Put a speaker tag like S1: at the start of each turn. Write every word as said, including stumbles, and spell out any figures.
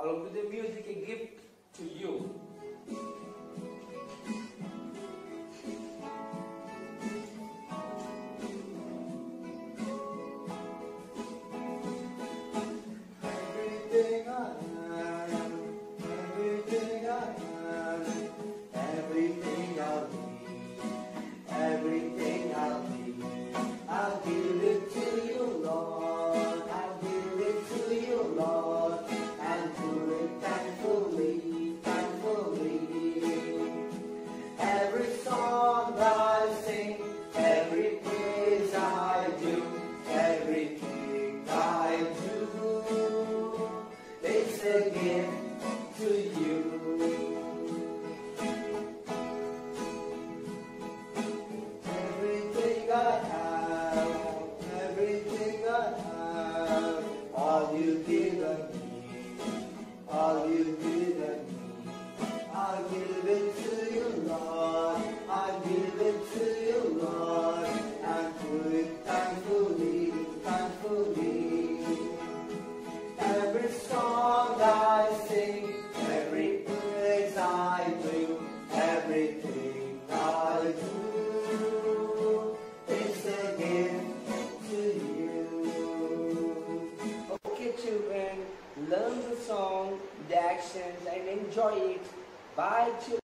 S1: along with the music, a gift to you.
S2: Everything I am, everything I am, everything I'll be, everything I'll be, I'll give it to you, Lord. I'll give it to you, Lord, and do it thankfully, thankfully. Every song I sing, every praise I do, everything I do, it's a gift to you. Everything I have, everything I have, all you given me, all you given me, I'll give it to you, Lord, I'll give it to you, Lord, and do it thankfully, thankfully. Every song I sing, every praise I do, everything I do, it's a gift to you.
S1: Okay, children, learn the song, the actions, and enjoy it. Bye, children.